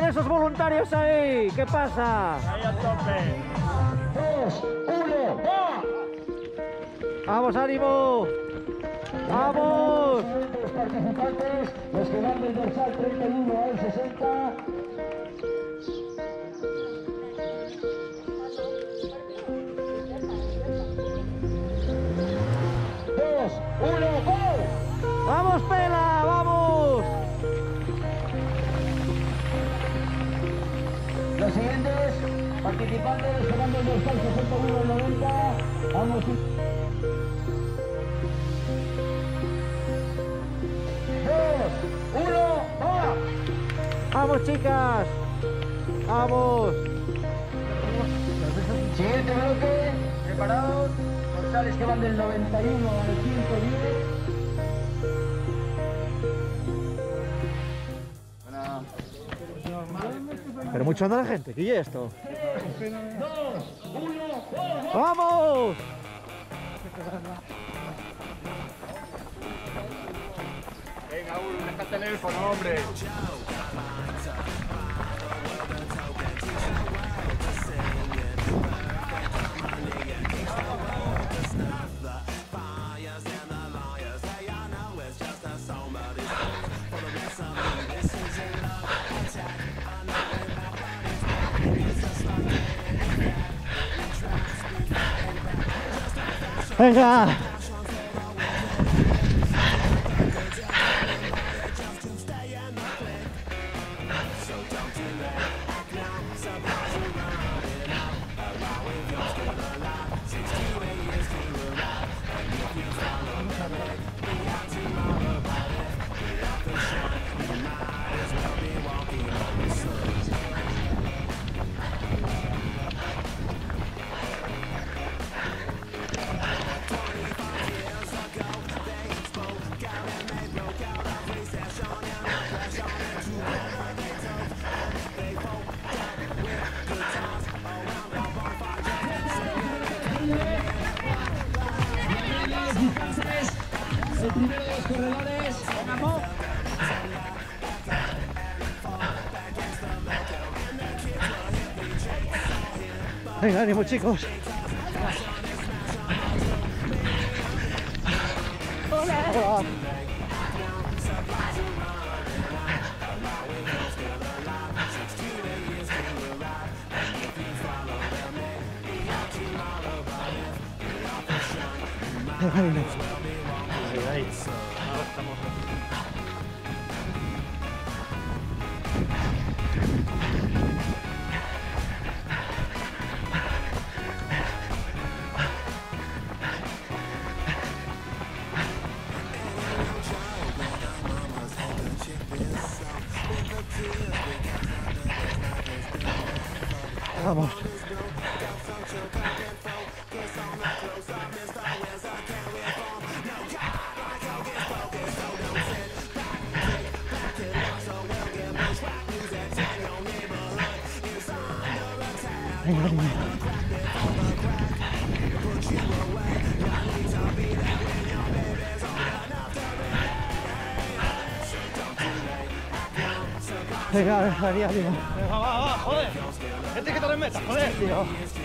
esos voluntarios ahí. ¿Qué pasa? Ahí al tope. 2, 1, ¡va! ¡Vamos, ánimo! ¡Vamos! Los participantes, los que van del dorsal 31 al 60. ¡Vamos, Pela! ¡Vamos! Los siguientes participantes que van del dorsal 61 al 90. Vamos. 2, 1, ¡va! ¡Vamos, chicas! ¡Vamos! Siguiente bloque, preparados. Dorsales que van del 91 al 110. Pero mucho anda la gente, ¿qué es esto? 2, 1, ¡vamos! Venga, Uru, deja el teléfono, hombre. ¡Venga! El primero de los corredores. ¡Vamos! Venga, ánimo, chicos. Hola. Venga, ánimo. Ahí. Ahora estamos. Vamos. Venga, ánimo. Venga, Dani, ánimo. Venga, va, joder. Gente que te metas, joder. Tío.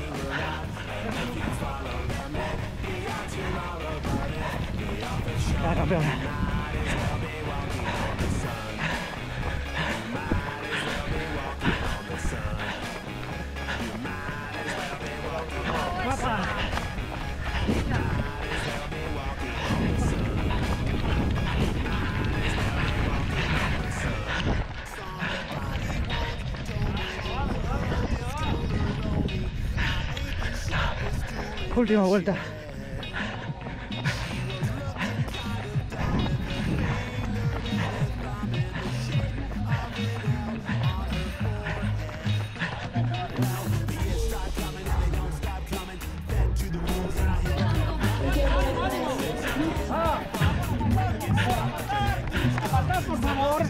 Venga, campeón. Guapa. Última vuelta. Por favor.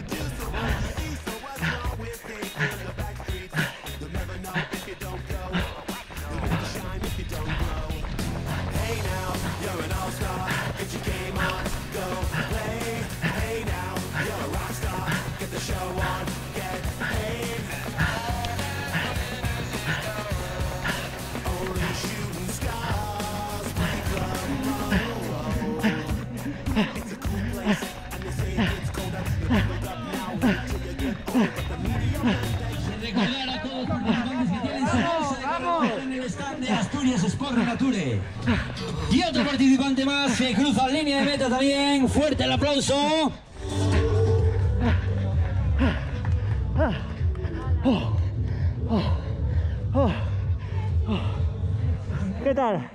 Asturias Sport Nature. Y otro participante más se cruza en línea de meta también. Fuerte el aplauso. ¿Qué tal?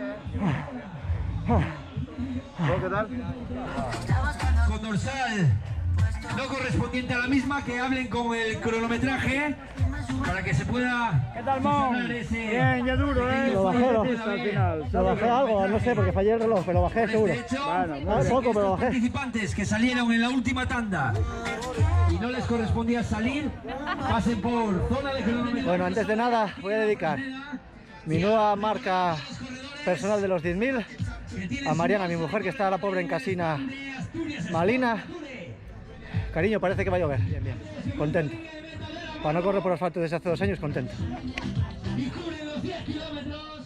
¿Qué tal? Con dorsal no correspondiente a la misma, que hablen con el cronometraje para que se pueda... ¿Qué tal, Mon? Bien, ya duro, Lo bajé, al final. lo bajé algo, no sé, porque fallé el reloj, pero lo bajé seguro. De hecho, Poco, pero lo los bajé. participantes que salieron en la última tanda y no les correspondía salir, pasen por zona de cronometraje. Bueno, antes de nada voy a dedicar mi nueva marca personal de los 10.000 a Mariana, mi mujer, que está la pobre en casina malina. Cariño, parece que va a llover. Bien, bien. Contento. Para no correr por asfalto desde hace 2 años, contento. Y cubre los 10 kilómetros.